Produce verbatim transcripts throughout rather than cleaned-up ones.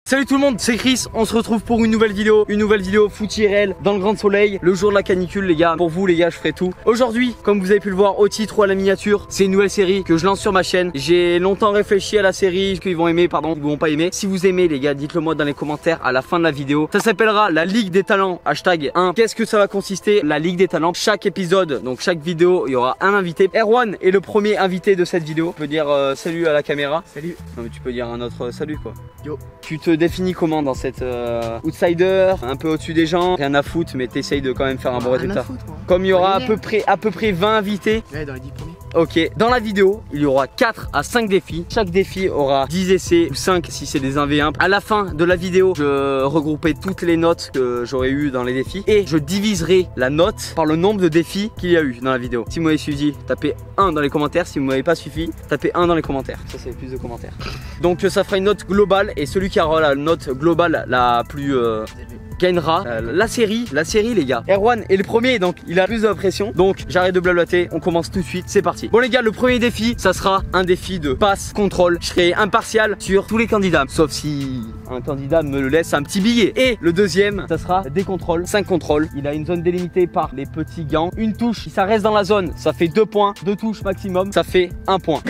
Salut tout le monde, c'est Chris, on se retrouve pour une nouvelle vidéo, une nouvelle vidéo foot I R L dans le grand soleil, le jour de la canicule les gars. Pour vous les gars, je ferai tout. Aujourd'hui, comme vous avez pu le voir au titre ou à la miniature, c'est une nouvelle série que je lance sur ma chaîne. J'ai longtemps réfléchi à la série, ce qu'ils vont aimer, pardon, ils vont pas aimer. Si vous aimez les gars, dites-le moi dans les commentaires à la fin de la vidéo. Ça s'appellera la Ligue des Talents, hashtag un. Qu'est-ce que ça va consister, la Ligue des Talents? Chaque épisode, donc chaque vidéo, il y aura un invité. Erwan est le premier invité de cette vidéo. Tu peux dire euh, salut à la caméra. Salut. Non mais tu peux dire un autre euh, salut quoi. Yo. Tu te définis comment dans cette euh, outsider, un peu au-dessus des gens, rien à foutre, mais t'essayes de quand même faire un bon résultat. Foutre, Comme il y aura à peu près à peu près vingt invités. Ouais, dans les dix premiers. Ok, dans la vidéo, il y aura quatre à cinq défis. Chaque défi aura dix essais ou cinq si c'est des un v un. À la fin de la vidéo, je regrouperai toutes les notes que j'aurais eues dans les défis et je diviserai la note par le nombre de défis qu'il y a eu dans la vidéo. Si vous m'avez suivi, tapez un dans les commentaires. Si vous m'avez pas suffi, tapez un dans les commentaires. Ça c'est plus de commentaires. Donc ça fera une note globale et celui qui aura la note globale la plus euh, gagnera euh, la série, la série les gars. Erwan est le premier donc il a plus de pression. Donc j'arrête de blablater, on commence tout de suite, c'est parti. Bon les gars, le premier défi, ça sera un défi de passe, contrôle. Je serai impartial sur tous les candidats, sauf si un candidat me le laisse un petit billet. Et le deuxième, ça sera des contrôles, cinq contrôles. Il a une zone délimitée par les petits gants. Une touche, si ça reste dans la zone, ça fait deux points. Deux touches maximum, ça fait un point.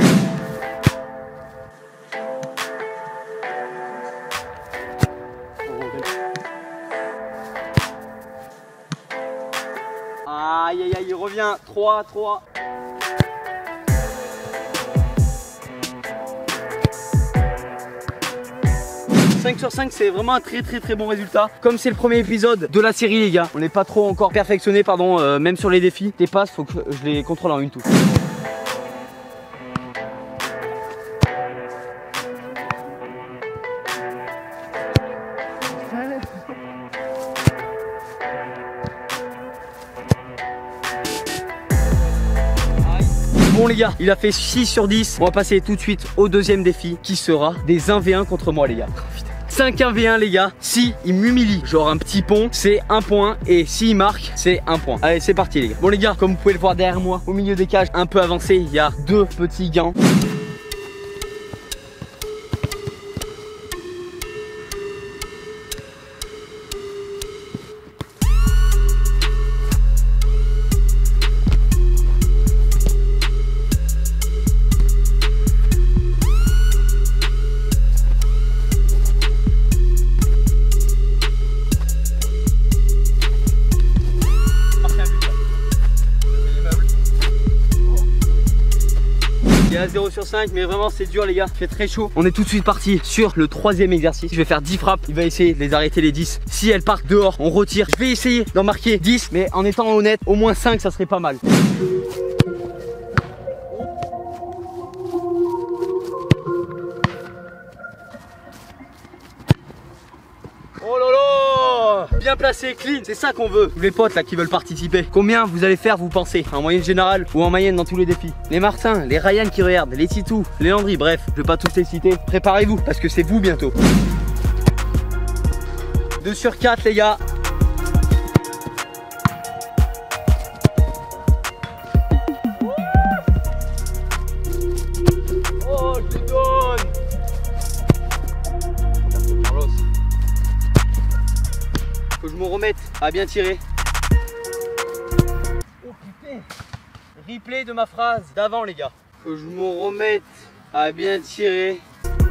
Aïe aïe aïe, il revient. trois, trois. cinq sur cinq, c'est vraiment un très très très bon résultat. Comme c'est le premier épisode de la série les gars, on n'est pas trop encore perfectionné, pardon, euh, même sur les défis. Les passes, faut que je les contrôle en une touche. Bon les gars, il a fait six sur dix. On va passer tout de suite au deuxième défi qui sera des un v un contre moi les gars. cinq un v un les gars, si il m'humilie, genre un petit pont, c'est un point. Et s'il marque, c'est un point. Allez, c'est parti les gars. Bon les gars, comme vous pouvez le voir derrière moi, au milieu des cages, un peu avancé, il y a deux petits gants. Il y a zéro sur cinq, mais vraiment c'est dur les gars, il fait très chaud. On est tout de suite parti sur le troisième exercice. Je vais faire dix frappes, il va essayer de les arrêter les dix. Si elles partent dehors, on retire. Je vais essayer d'en marquer dix, mais en étant honnête, au moins cinq ça serait pas mal. Oh là là, bien placé, clean, c'est ça qu'on veut. Tous les potes là qui veulent participer, combien vous allez faire vous pensez? En moyenne générale ou en moyenne dans tous les défis? Les Martins, les Ryan qui regardent, les Titou, les Landry, bref, je vais pas tous les citer. Préparez-vous parce que c'est vous bientôt. deux sur quatre les gars. Oh, je les donne. Que je me remette à bien tirer. Oh putain. Replay de ma phrase d'avant les gars. Que je me remette à bien tirer.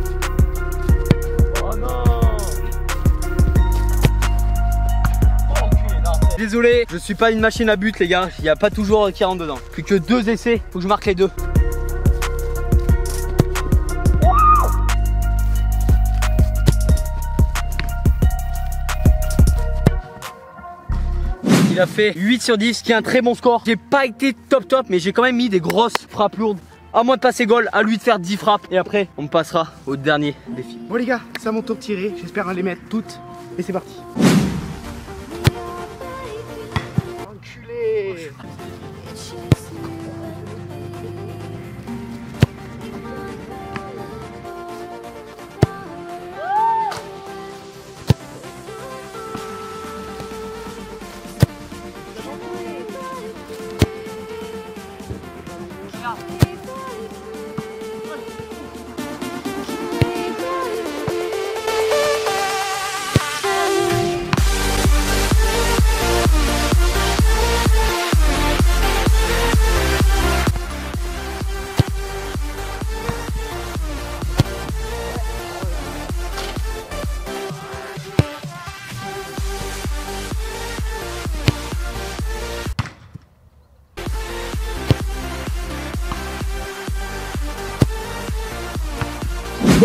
Oh non. Désolé, je suis pas une machine à but les gars. Il n'y a pas toujours qui rentre dedans. Plus que deux essais, faut que je marque les deux. Il a fait huit sur dix, qui est un très bon score. J'ai pas été top top, mais j'ai quand même mis des grosses frappes lourdes. À moi de passer goal, à lui de faire dix frappes. Et après, on passera au dernier défi. Bon les gars, c'est à mon tour de tirer. J'espère les mettre toutes. Et c'est parti. Enculé.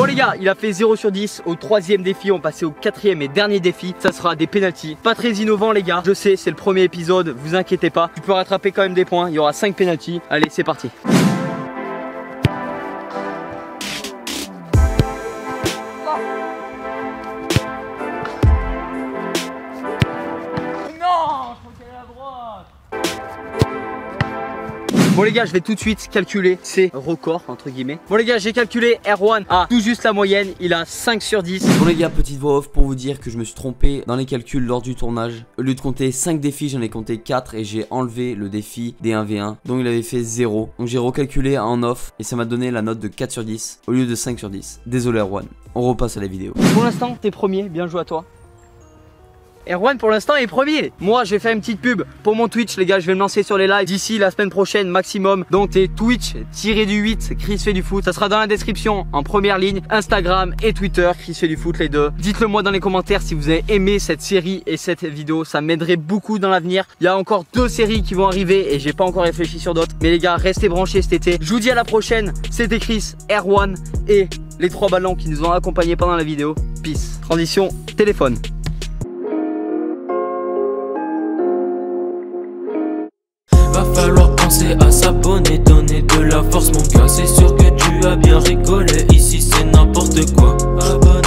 Bon les gars, il a fait zéro sur dix au troisième défi. On passait au quatrième et dernier défi. Ça sera des pénaltys. Pas très innovant les gars. Je sais, c'est le premier épisode, vous inquiétez pas. Tu peux rattraper quand même des points. Il y aura cinq pénaltys. Allez, c'est parti. Bon les gars, je vais tout de suite calculer ses records entre guillemets. Bon les gars, j'ai calculé Erwan à tout juste la moyenne, il a cinq sur dix. Bon les gars, petite voix off pour vous dire que je me suis trompé dans les calculs lors du tournage. Au lieu de compter cinq défis, j'en ai compté quatre et j'ai enlevé le défi des un v un. Donc il avait fait zéro. Donc j'ai recalculé en off et ça m'a donné la note de quatre sur dix au lieu de cinq sur dix. Désolé Erwan, on repasse à la vidéo. Pour l'instant, t'es premier, bien joué à toi. Erwan pour l'instant est premier. Moi je vais faire une petite pub pour mon Twitch les gars, je vais me lancer sur les lives d'ici la semaine prochaine maximum. Donc t'es Twitch tiré du huit Chris fait du foot. Ça sera dans la description en première ligne. Instagram et Twitter, Chris fait du foot les deux. Dites-le moi dans les commentaires si vous avez aimé cette série et cette vidéo. Ça m'aiderait beaucoup dans l'avenir. Il y a encore deux séries qui vont arriver et j'ai pas encore réfléchi sur d'autres. Mais les gars, restez branchés cet été. Je vous dis à la prochaine. C'était Chris, Erwan et les trois ballons qui nous ont accompagnés pendant la vidéo. Peace. Transition téléphone. Va falloir penser à s'abonner, donner de la force mon gars. C'est sûr que tu as bien rigolé, ici c'est n'importe quoi. Abonne